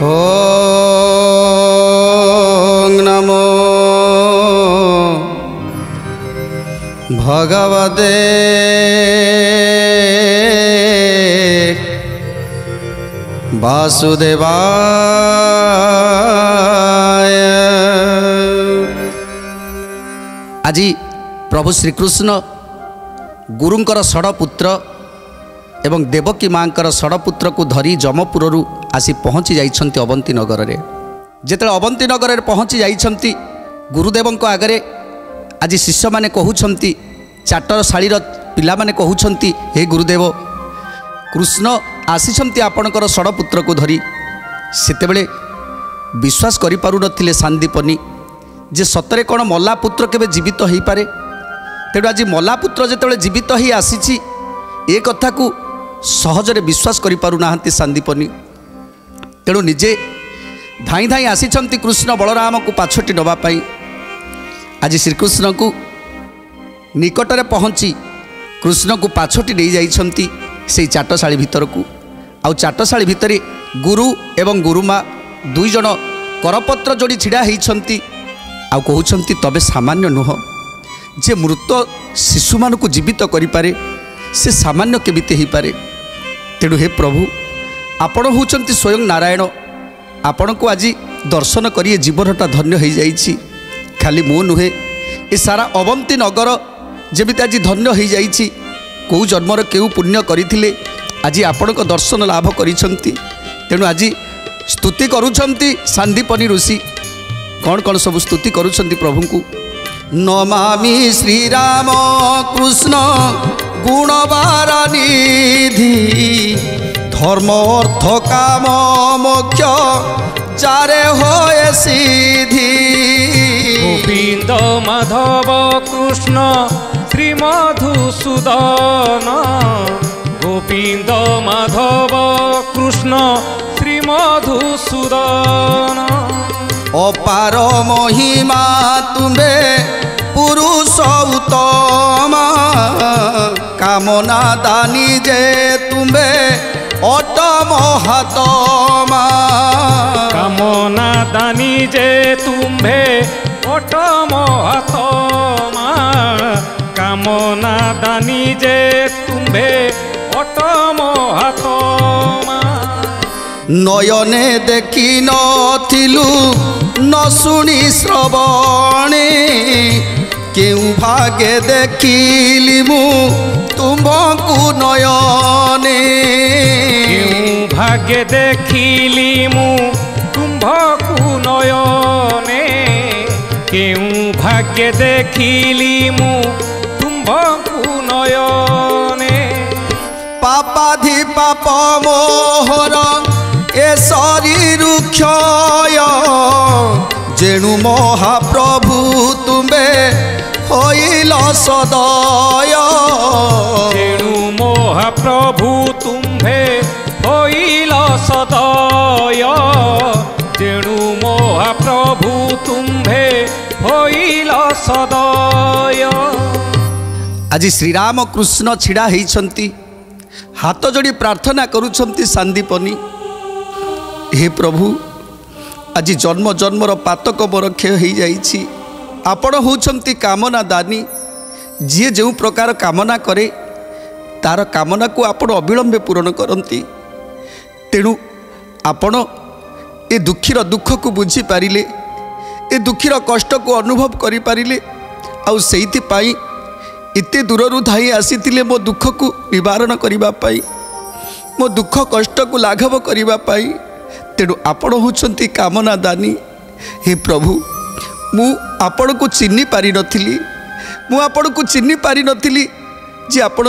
ओम नमो भगवते वासुदेवाय। आज प्रभु श्रीकृष्ण गुरुंकर षड़पुत्र एवं देवकी मांकर षड़पुत्र को धरी जमपुर आसी पहुँची जाइछन्ति अवंती नगर रे। जेतेବେଳେ अवंती नगर रे पहुँची जाइछन्ति गुरुदेवଙ୍କ आगरे आज शिष्य माने कहउछन्ति चाटशाळीर पिला माने कहउछन्ति हे गुरुदेव कृष्ण आसीछन्ति आपणकर षड़पुत्र को धरी। सेतेବେଳେ विश्वास करि पारु नथिले सांदीपनी जे सतरे कोन मल्ला पुत्र केबे जीवित होई पारे। तेणु आज मल्ला पुत्र जेतेବେଳେ जीवित होई आसीछि ए कथा को सहजरे विश्वास करि पारु नाहंती सांदीपनी। तेणु निजे धाई धाई आसीछन्ति कृष्ण बलराम को पाछोटी नबा पाई। आज श्रीकृष्ण को निकटरे पहुँची कृष्ण को पाछोटी नहीं जाइछन्ति से चाटशाळी भितर को। आउ चाटशाळी भितर गुरु एवं गुरुमा दुई जन करपत्र जोड़ी छिड़ा होइछन्ति। आउ कहउछन्ति तबे सामान्य नुह जे मृत शिशु मान को जीवित करि पारे से सामान्य केमिति होई पारे। तेणु हे प्रभु आपण होउछन्ति स्वयं नारायण। आपण को आज दर्शन करिए जीवनटा धन्य हो जाइछि। खाली मु नुहे ए सारा अवंती नगर जेमिति आज धन्य हो जाइछि। कौ जन्मर केउ पुण्य करिथिले आज आपण को दर्शन लाभ करिछन्ति। तेणु आज स्तुति करुछन्ति सांदीपनी ऋषि। कौन कौन सब स्तुति करुछन्ति प्रभु को। नमामि श्रीराम कृष्ण गुणवारानिधि धर्म अर्थ काम मोक्ष चारे होए सिद्धि। गोविंद माधव कृष्ण श्री मधुसूदन गोविंद माधव कृष्ण श्री मधुसूदन। अपार महिमा तुम्बे पुरुष उत्तम कामना दानी जे तुम्बे अटम हातमा। कामना दानी जे तुम्बे अटम हातमा कामना दानी जे तुम्बे अटम हातमा। नयने देखी नथिलु न शुणी श्रवणे केउ भागे देखिली मु तुमको नयने। केउ भागे देखिली मु तुमको नयने केउ भाग्य देखिली मु तुमको नयने। पापाधि पाप मोहर ए शरीर क्षय जेणु महाप्रभु तुम्बे होइल सदय। जेणु महाप्रभु तुम्बे होइल सदय जेणु महाप्रभु तुम्बे होइल सदय। आज श्रीराम कृष्ण छिड़ा होइछन्ति हाथ जोड़ी प्रार्थना करुछन्ति सांदीपनी। हे प्रभु आज जन्म जन्मर पातक मोर क्षय हो जाइछि। आपण होउछन्ति कामना दानी। जी जो प्रकार कामना करे तार कामना को आपण अविलंबे पूरण करती। तेणु आपण ए दुखीर दुख को बुझी पारिले ए दुखीर कष्ट को अनुभव करि पारिले। आउ सेइथि पाई इते दूररु धाई आसीथिले मो दुख को निवारण करिबा पाई मो दुख कष्ट को लाघव करिबा पाई। तेणु आपण होउछन्ति कामना दानी। हे प्रभु मु आपण को चिन्हि पारि नथिली मु आपण को चिन्हि पारि नथिली जे आपण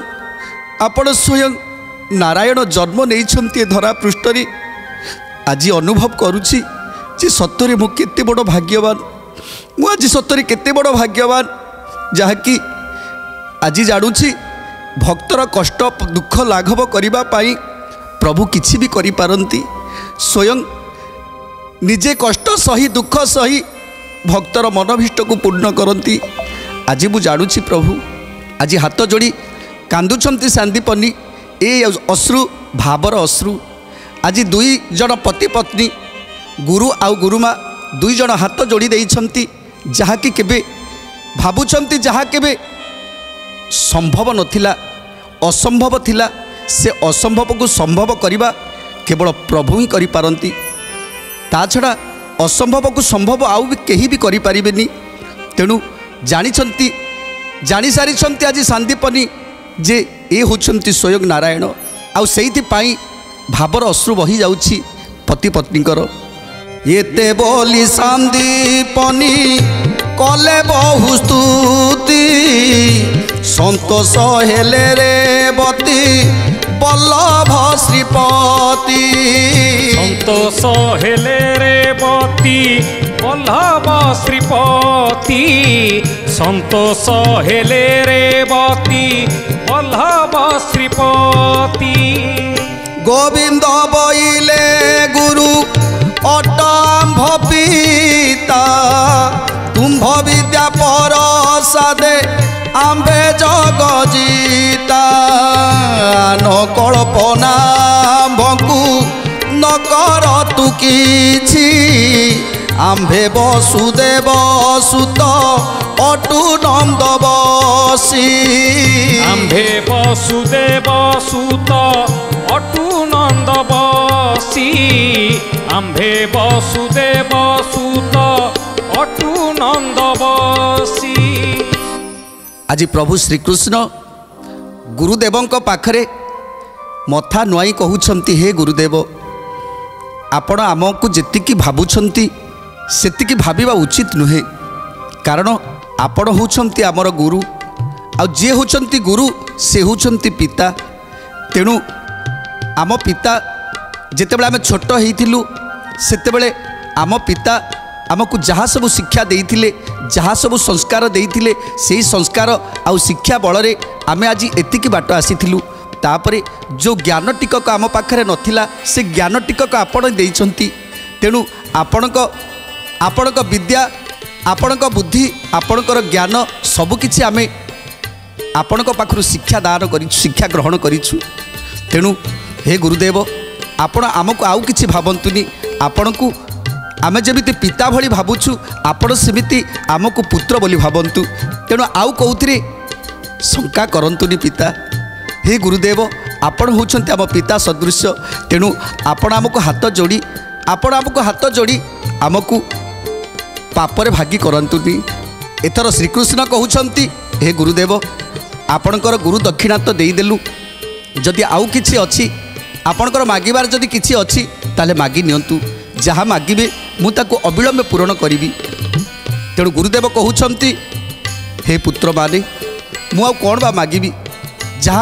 स्वयं नारायण जन्म नेइछन्ति धरा पृष्ठरे। आज अनुभव करुछि जे सत्तरे मु केते बड़ भाग्यवान मु आज सत्तरे केते बड़ भाग्यवान जहाँकि आज जानुछि भक्तर कष्ट दुख लाघव करिबा पाई प्रभु किछि भी करि पारंती। स्वयं निजे कष्ट सही दुख सही भक्तर मनभीष्ट को पूर्ण करती। आज मु जानुछि प्रभु आज हाथ जोड़ी कांदुछन्ति सांदीपनी ए अश्रु भावर अश्रु आज दुई जन पति पत्नी गुरु आउ गुरुमा दुई जन हाथ जोड़ी देइछंती जहाँकि केबे भाबुछंती जहाँ केबे संभव नथिला असंभव थिला से असंभव को संभव करवा केवल प्रभु ही करि पारंती ता छड़ा असंभव को संभव आउ भी कहीं भी करि परिबेनी तेणु जानिछंती जानी सारिछंती आज सांदीपनी जे ए होछंती स्वयं नारायण आउ सेइथि पाई भावर अश्रु बही जाउछि पति पत्नीकर एते बोली सांदीपनी कले बहु स्तुति संतोष हेले रे बती बल्लभ श्रीपति संतोष हेले रे बती बल्लभ श्रीपति संतोष हेले रे बती बल्लभ श्रीपति गोविंद बोइले गुरु अटम्भ पिता तुम्भ विद्या परसादे आम्भे जग जीता न कल्पना भंकु न कर तु किछि आम्भे वसुदेव सुत अटु नंद बसी आम्भे वसुदेव सुत अटु नंद बसी आम्भे वसुदेव सुत अटु नंद बसी। आज प्रभु श्रीकृष्ण गुरुदेवंक पाखरे मथा नुआई कहउछंती हे गुरुदेव आपण आमको जेतिकी भाबुछंती सेतिकी भाबिबा उचित नुहे कारण आपण होउछंती आमर गुरु आ जे होउछंती गुरु से होउछंती पिता तेणु आम पिता जेतेबेले आम छोट होइथिलु सेतेबेले आम पिता आमको जहाँ सब शिक्षा देइथिले जहाँ सब संस्कार देइथिले सेही संस्कार आउ शिक्षा बल आम आज एतिकी बाट आसीथिलु तापरे जो ज्ञान टिकक आम पाखरे नथिला से ज्ञान टिकक आपण देइछंती तेणु आपणक विद्या आपणक बुद्धि आपणकर ज्ञान सबकिछि आमे आपणक पाखरु शिक्षा दान करि शिक्षा ग्रहण करिछु तेणु हे गुरुदेव आपण आमको आउ किछि भाबंतुनी आपणकु आमे जेमिति पिता भली भाबुछु आपण सेमिति आमको पुत्र बोली भाबंतु तेणु आउ कौथिरे शंका करंतुनी पिता हे गुरुदेव आपण होउछंती आम पिता सदृश तेणु आपण आमको हाथ जोड़ी आमको पापरे भागी करंतुनी एथर श्रीकृष्ण कहउछंती हे गुरुदेव आपणकर गुरु दक्षिणा तो देदेलु जदि आउ किछि अछि आपणकर मागिबार जदि किछि अछि ताले मागी नियंतु जहाँ मागिबे मु ताको अविलंबे पूरण करिबी तेणु गुरुदेव कहउछंती हे पुत्र माने मु आ कोन बा मागिबी जहाँ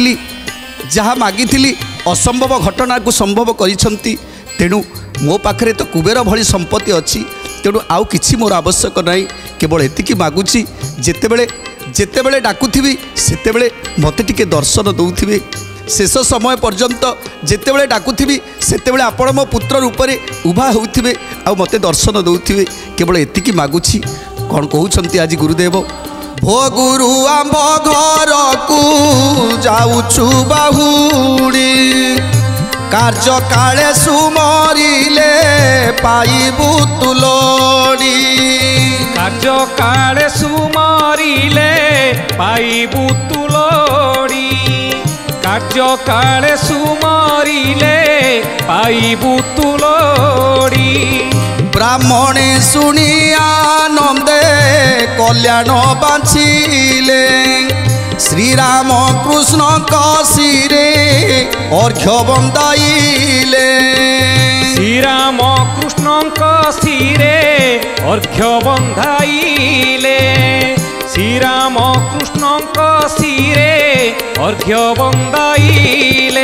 मागिथिली असंभव घटना को संभव करिसंती तेणु मो पाखरे तो कुबेर भली संपत्ति अछि तेणु आउ किछि मोर आवश्यक नाही केवल एतिकी मागुछि जेतेबेले डाकुथिबी सेतेबेले मते टिके दर्शन दउथिबे शेष समय पर्यंत जेतेबेले डाकुथिबी सेतेबेले आपण मो पुत्र रूप में उभा होउथिबे आ मते दर्शन दउथिबे केवल एतिकी मागुछि कोन कहउछंती आज गुरुदेव भो गुरु आंब घर को जाउछु बाहुड़ी कार्य काले सुमरिले पाइबु तुलोड़ी कार्य काले सुमरिले पाइबु तुलोड़ी कार्य काले सुमरिले पाइबु तुलोड़ी ब्राह्मणे शुणी आनंदे कल्याण बाछिले श्रीराम कृष्ण कशिरे अर्घ्य बंदाइले श्रीराम कृष्ण कशिरे अर्घ्य बंधाइले श्रीराम कृष्ण कशिरे अर्घ्य बंदाइले।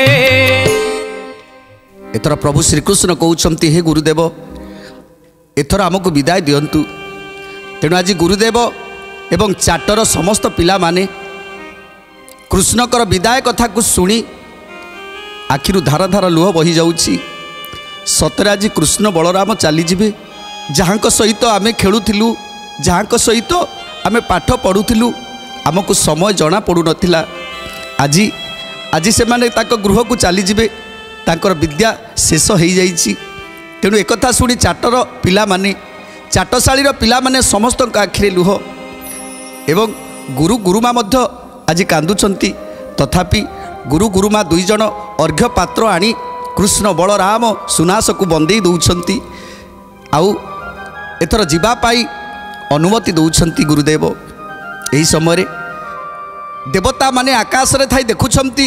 एथर प्रभु श्रीकृष्ण कहउछंती हे गुरुदेव एथर आमको विदाय दियंतु तेणु आज गुरुदेव एवं चाटर समस्त पिला माने कृष्णकर विदाय कथा को शुणी आखिरु धार धार लुह बही जाउछि सतरे आज कृष्ण बलराम चलीजे जहाँ सहित आमे खेलुथिलु जहाँ सहित आमे पाठ पढ़ुथिलु आमको समय जना पड़ू नथिला आज आज से माने ताको गृह को चलीजे तांकर विद्या शेष हो जाइछि। तेणु एक शुणी चाटर पिला माने चाटशाळीर पिला माने समस्त आखिरे लुह एवं गुरु गुरुमा मध्य आज कांदुचंती। तथापि गुरु गुरुमा दुई जन अर्घ्य पात्र आनी कृष्ण बलराम सुनास को बंदे दौरान आउ एथर जीवाई अनुमति दौरान गुरुदेव। यही समय देवता माने आकाश रे थाई देखुछंती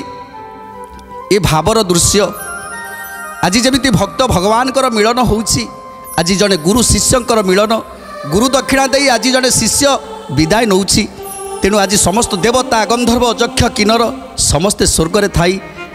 ए भावर दृश्य। आज जमिति भक्त भगवान कर मिलन होउछि, आज जड़े गुरु शिष्यंकर मिलन। गुरु दक्षिणा दे आज जड़े शिष्य विदाय नौछि। तेणु आज समस्त देवता गंधर्व यक्ष किन्नर समस्ते स्वर्ग रे थाई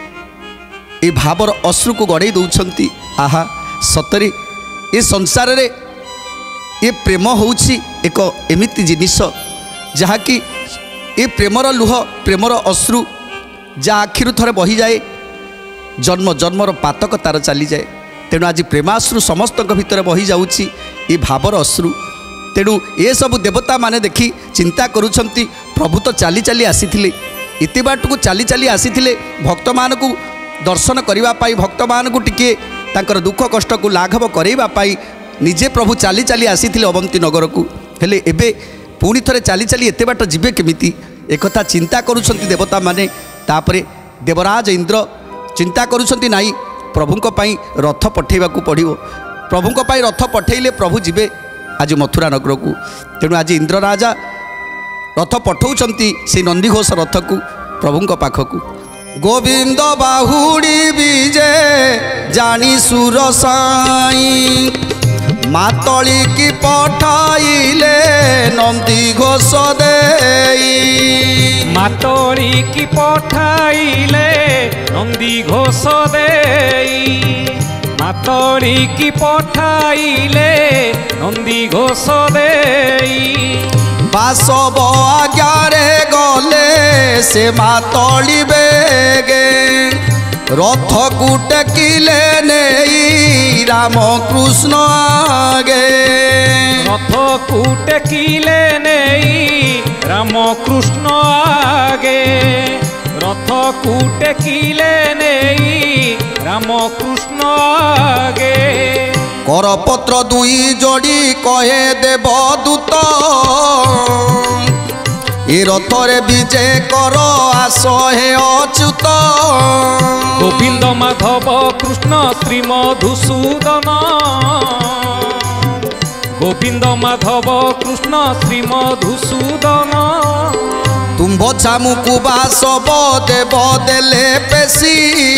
ए भावर अश्रु को गड़े दौरान। आहा सतरे ए संसार रे ए प्रेम होउछि एक एमिति जिनिस जहाँकि ए प्रेमर लुह प्रेमर अश्रु जा आखिरु थरे बही जाए जन्म जन्मर पातक तार चली जाए। तेणु आज प्रेमाश्रु समस्त भितर बही जाउछि ए भावर अश्रु। तेणु ये सब देवता माने देखी चिंता करुछंती प्रभु तो चाली चाली आसीथिले, इति बाट को चाली चाली आसीथिले भक्त मान को दर्शन करिवा पाई, भक्त मान को टिके तांकर दुख कष्ट को लाघव करैबा पाई निजे प्रभु चाली चाली आसीथिले अवंती नगर को। हेले एबे पुणी थरे चाली चाली एते बाट जिबे केमिति एक चिंता करुछंती देवता माने। तापरे देवराज इंद्र चिंता करुछंती नाई प्रभुंक पाई रथ पठेबा को पड़िबो, प्रभुंक पाई रथ पठेइले प्रभु जिबे आज मथुरा नगर को। तेणु आज इंद्र राजा रथ पठौछंती से नंदीघोष रथ को प्रभुंक पाखकू। गोविंद बाहुड़ी विजे जानी सुर साई मातली की पठाइले नंदी घोष देई, मातली की पठाइले नंदी घोष देई, मातली की पठाइले नंदी घोष देई। बासव आज्ञारे गले से मातली बेगे रथ को टेकिले नहीं राम कृष्ण आगे, रथ को टेकिले नहीं राम कृष्ण आगे, रथ को टेकिले नहीं राम कृष्ण आगे। करपत्र दुई जोड़ी कहे देव दूत ए रथरे विजय कर आस हे अच्युत। गोविंद माधव कृष्ण श्री मधुसूदन, गोविंद माधव कृष्ण श्री मधुसूदन। तुम्भ चामुकु बासव देव देले पेशी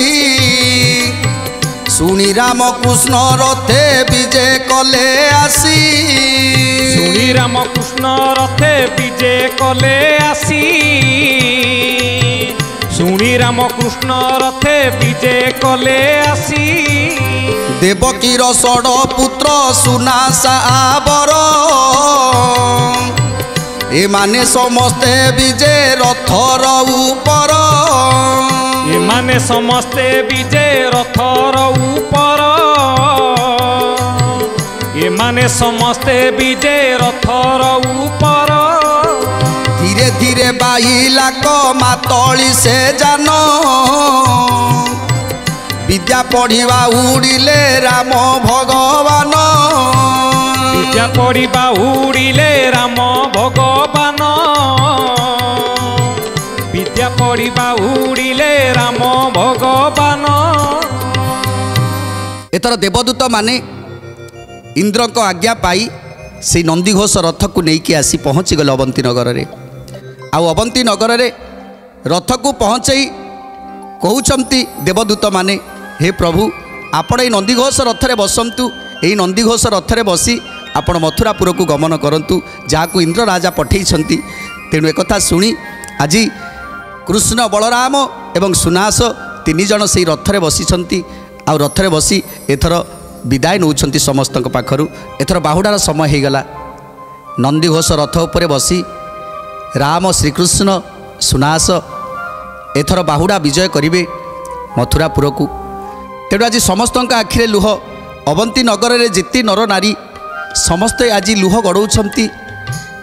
सुनी राम कृष्ण रथे विजय कले आसी, सुनी राम कृष्ण रथे विजय कले आसी, सुनी राम कृष्ण रथे विजय कले आसी। देवकीर षड पुत्र सुनासा आबर ए माने समस्ते विजय रथर ऊपर, ए माने समस्ते विजय रथर ऊपर, ए माने समस्ते विजय रथर ऊपर। धीरे धीरे बाहिला को मातली से जान विद्या पढ़िवा उड़िले राम भगवान, विद्या पढ़िवा उड़िले राम भगवान, विद्या पढ़िवा उड़िले राम भगवान। एथर देवदूत माने इंद्र को आज्ञा पाई से नंदीघोष रथ को लेकिन आसी पहुँची गले अवंती नगर रे। आउ अवंती नगर रे रथ को पहुँचाई कहउछंती देवदूत माने हे प्रभु आपण ये नंदीघोष रथरे बसंतु, यही नंदीघोष रथरे बसी आपण मथुरापुर को गमन करंतु जहाँ इंद्र राजा पठेइछंती। तेणु एक शुणी आज कृष्ण बलराम एवं सुनास तीन जन से रथरे बसिछंती। आउ रथरे बसी एथर विदाय नौछंती समस्त पाखरु। एथर बाहुडार समय हो गला। नंदीघोष रथ उपरे बसी राम श्रीकृष्ण सुनास एथर बाहुडा विजय करिवे मथुरापुर को। तेणु आज समस्त आखिरे लुह अवंती नगर में जेते नर नारी समस्ते आज लुह गड़ौछंती।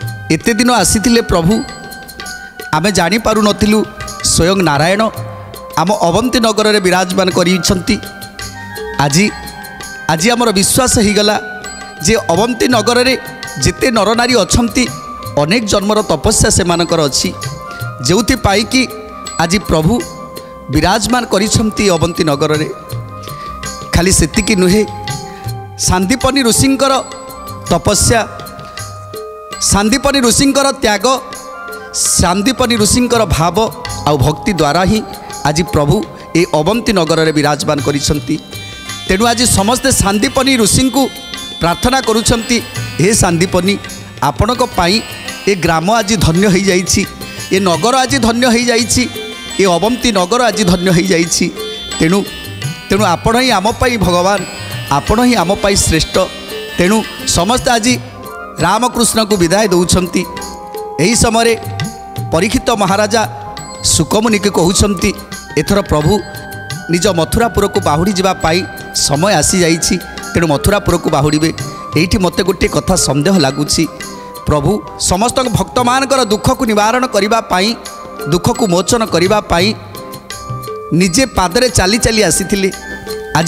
एते दिन आसीथिले प्रभु आमे जानी पारु नथिलु स्वयं नारायण आम अवंती नगर में विराजमान करिसेंती। आज आज आमर विश्वास हो गला जे अवंती नगर में जिते नरनारी अछंती अनेक जन्मर तपस्या से मानकर अच्छी जो कि आज प्रभु विराजमान करिसेंती अवंती नगर में। खाली सेतिकी नुहे सांदीपनी ऋषिंकर तपस्या, सांदीपनी ऋषिंकर त्याग, सांदीपनी ऋषिंकर भाव आ भक्ति द्वारा ही आज प्रभु ए अवंती नगर में विराजमान करिसेंती। तेणु आज समस्ते सांदीपनी ऋषि को प्रार्थना करुछंती, हे सांदीपनी आपण ए ग्राम आज धन्य हो जाइछि, ए नगर आज धन्य हो जाइछि, ए अवंती नगर आज धन्य हो जाइछि। तेणु तेणु आपण ही आम पाई भगवान, आपण ही आम पाई श्रेष्ठ। तेणु समस्त आज रामकृष्ण को विदाय दौरान यही समय परीक्षित महाराजा सुकमुनि के कहउछंती एथर प्रभु निज मथुरापुर को बाहुड़ी जावाई समय आसी जाइछि, तेणु मथुरापुर को बाहुड़े। ये मते गोटे कथा सन्देह लगुच, प्रभु समस्त भक्त मानकर दुख को निवारण करने, दुख को मोचन करने निजे पादरे चली चली आसी। आज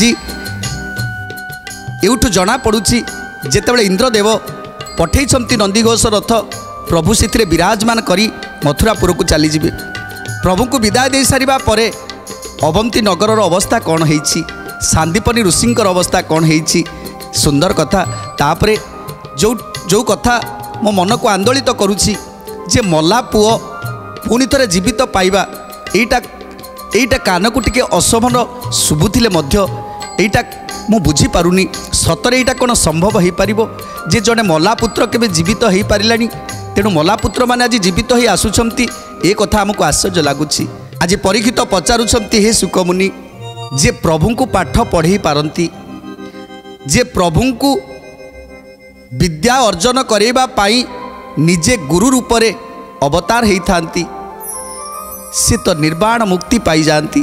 एठू जना पड़ुछि जेतेबेले इंद्रदेव पठेइछंती नंदीघोष रथ, प्रभु से विराजमान करी मथुरापुर को चली जिबे। प्रभु को विदाय दे सारिबा परे अवंती नगर अवस्था कौन होइछि, सांदीपनी ऋषिंकर अवस्था कौन होइछि, सुंदर कथा। तापरे जो जो कथा मो मन को आंदोलित करुछि जे मल्ला पुओ पुणी थरे जीवित पाइबा, एटा कान को टिके असमन शुभुथिले मध्य एटा मु बुझी पारुनी सतरे एटा कोन संभव हो पारिबो जे जने मल्ला पुत्र केबे जीवित हो पारिलानी। तेणु मल्ला पुत्र माने आज जीवित हो आसुछंती, ए कथा हमको आश्चर्य लगुछि। आज परीक्षित पचारुछंती, हे सुकमुनि जे प्रभु को पाठ पढ़े पारंती, जे प्रभु को विद्या अर्जन करैबा पाई निजे गुरु रूप में अवतार होइथांती, से तो निर्वाण मुक्ति पाई जाती।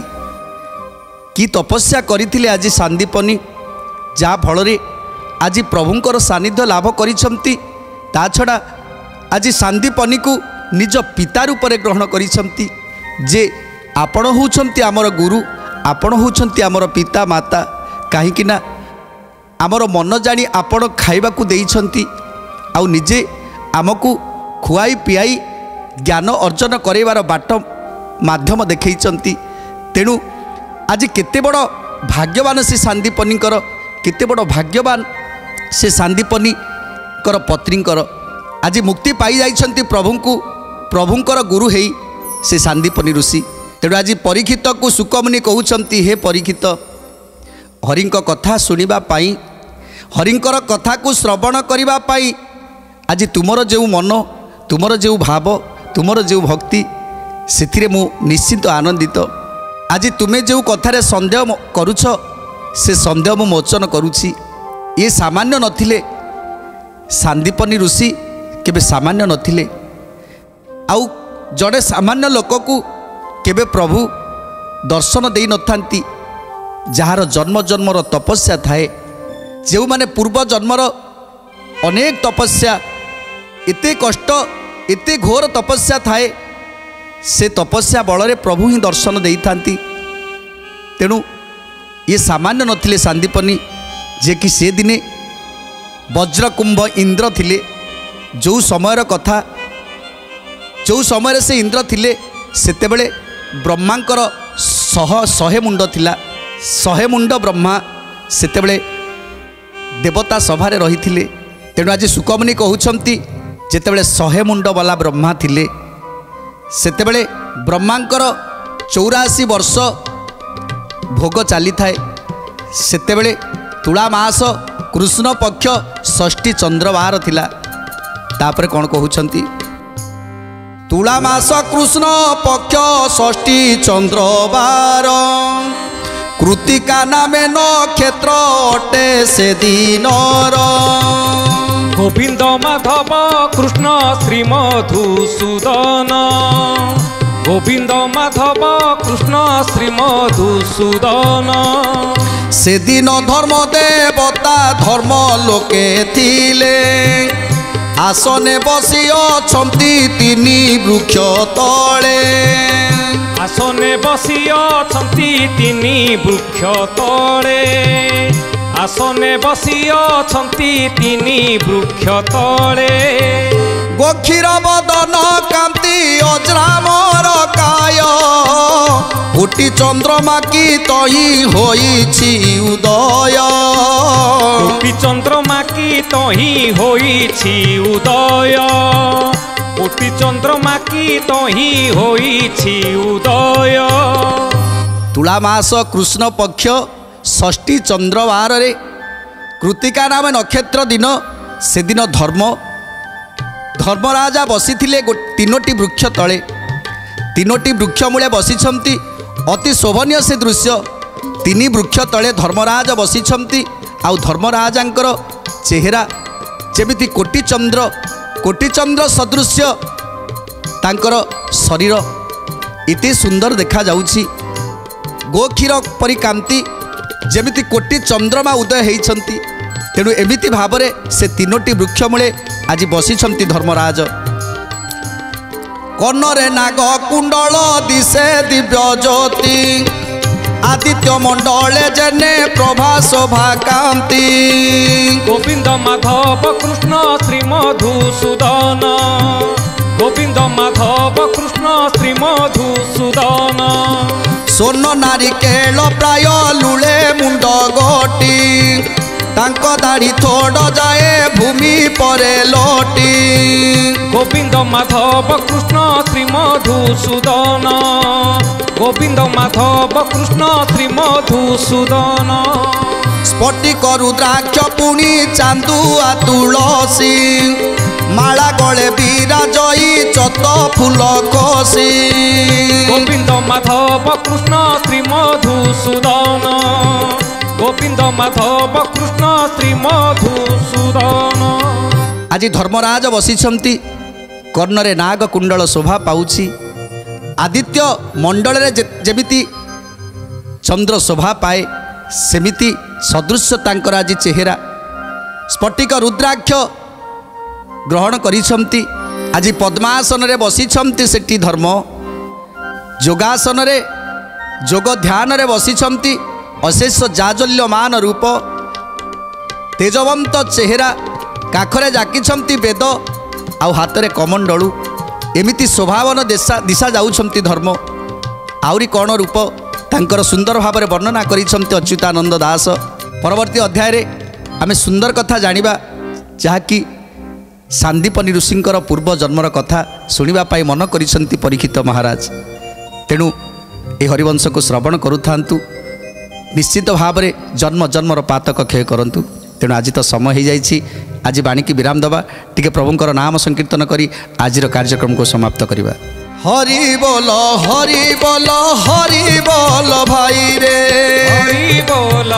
कि तपस्या करथिले आज सांदीपनी, जा फल आज प्रभुंकर सानिध्य लाभ करिसेंती। ता छड़ा आज सांदीपनी को निज पिता रूप में ग्रहण करिसेंती, जे आपण होउछंती आमर गुरु, आपण होउछंती आमर पिता माता। कहीं ना आमर मन जानी आपण खाइबा को देइछंती, आउ निजे आमको खुआई पियाई ज्ञान अर्जन करैबार बाट माध्यम देखैछंती। तेणु आज केते बड़ भाग्यवान से सांदीपनीकर, केते बड़ भाग्यवान से सांदीपनीकर पत्नीकर आज मुक्ति पाई जाइछंती प्रभु को, प्रभुंकर गुरु हेई से सांदीपनी ऋषि। तेणु आज परीक्षित को सुकमुनि कहउछंती, हे परीक्षित हरिंक कथा सुनिबा पाई, हरिंकर कथा को श्रवण करिबा पाई आज तुमर जो मन, तुमर जो भाव, तुमर जो भक्ति से मु निश्चित आनंदित। आज तुमे जो कथार सन्देह करुछ से सन्देह मु मोचन करुछि। ये सामान्य नथिले, सांदीपनी ऋषि केबे सामान्य नथिले, आउ जड़े सामान्य लोक को केबे प्रभु दर्शन दे नथांती, जार जन्म जन्मर तपस्या थाए, जो माने पूर्व जन्मर अनेक तपस्या, एते कष्ट एते घोर तपस्या थाए, से तपस्या बल प्रभु ही दर्शन दे थांती। तेणु ये सामान्य नथिले सांदीपनी, जे कि से दिने वज्रकुंभ इंद्र थिले। जो समयर कथा, जो समय से इंद्र थिले सेतेबेले ब्रह्मांकर 100 मुंड थिला, 100 मुंड ब्रह्मा सेतेबेले देवता सभारे रही। तेणु आज सुकमुनि कहउछंती जेतेबेले 100 मुंड वाला ब्रह्मा थिले सेतेबेले ब्रह्मांकर 84 वर्ष भोग चली थाए। सेतेबेले तुला मास कृष्ण पक्ष 6 चंद्रवार थिला। तापर कौन कहउछंती, तुला मास कृष्ण पक्ष 6 चंद्रवार, कृतिका नामे नक्षत्र अटे से दिनर। गोविंद माधव कृष्ण श्री मधुसूदन, गोविंद माधव कृष्ण श्री मधुसूदन। से दिन धर्म देवता धर्म लोके थिले, आसने बसी अछंती 3 वृक्ष तले। आसने बसी अछंती तिनी वृक्ष तले आसने बसी अछंती तिनी वृक्ष तले गोक्षीर बदन कांति अजरामर काय कोटि चंद्रमा की तही होइछि उदय कोटि चंद्रमा की तही होइछि उदय कोटि चंद्रमा की तही होइछि उदय तुला मास कृष्ण पक्ष षष्ठी चंद्रवार रे कृतिका नाम नक्षत्र दिन से दिन धर्मराजा बसी तीनोटी वृक्ष तले तीनोटी वृक्ष मूले बसिछंती अति शोभनीय से दृश्य तीन वृक्ष तले धर्मराज बसिछंती आउ धर्मराजांकर चेहरा जेमिति कोटि चंद्र सदृश तांकर शरीर इति सुंदर देखा जाउछि गोक्षीर परि कांति जेमिति कोटि चंद्रमा उदय होइछंती तेणु एमिति भावरे से तीनोटी वृक्ष मूले आज बसिछंती धर्मराज कर्णरे नाग कुंडल दिशे दिव्य ज्योति आदित्य मंडले जने प्रभा शोभा कांति गोविंद माधव कृष्ण श्री मधुसूदन गोविंद माधव कृष्ण श्री मधुसूदन स्वर्ण नारिकेल प्राय लुले मुंड गोटी तांको दाढ़ी थोड़ जाए भूमि परे लोटी गोविंद माधव कृष्ण श्री मधुसूदन गोविंद माधव कृष्ण श्री मधुसूदन स्फटिक रुद्राक्ष पुणी चांदुआ तुलसी माला गले विराजई चत फूल कोसी गोविंद माधव कृष्ण श्री मधुसूदन गोविंद माधव कृष्ण श्री मधुसूदन आज धर्मराज बसिछंती कर्णरे नाग कुंडल शोभा पाउछि आदित्य मंडल रे जेमिति चंद्र शोभा पाए सेमिति सदृश तांकर आज चेहरा स्फटिक रुद्राक्ष ग्रहण करिछंती आज पद्मासन रे बसिछंती सेठी धर्म योगासन रे जोग ध्यान रे बसिछंती अशेष जाजल्यमान रूप तेजवंत चेहरा काखरे जाकिछंती वेद आउ हाथ में कमंडलू एमिति स्वभावन दिशा जाउछंती धर्म आउरी कौन रूप तांकर सुंदर भाव में वर्णना करिछंती अच्युतानंद दास परवर्ती अध्याय रे आमे सुंदर कथा जानिबा जहाँकि सांदीपनी ऋषिंकर पूर्व जन्मर कथा शुणा मन करिछंती परीक्षित महाराज तेणु ए हरिवंश को श्रवण करूथांतु निश्चित भाव में जन्म जन्मर पातक क्षय करंतु तेणु आज तो समय हो जाइए आज बाणी की विराम दबा टिके प्रभुंकर नाम संकीर्तन करी आजिर कार्यक्रम को समाप्त करवा हरि बोल भाई रे हरि बोल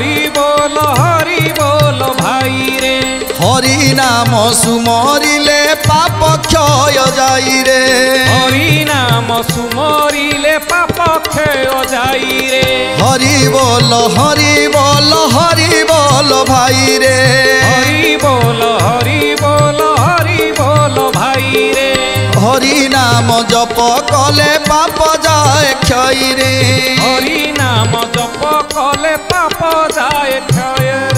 भाई रे हरि नाम सुमरिले पाप क्षय जाई रे हरि नाम सुमरिले पाप क्षय जाई रे हरि बोल भाई रे हरि बोल भाई रे हरि नाम जप कले पाप जाए क्षय रे हरि नाम जप कले पाप जाए क्षय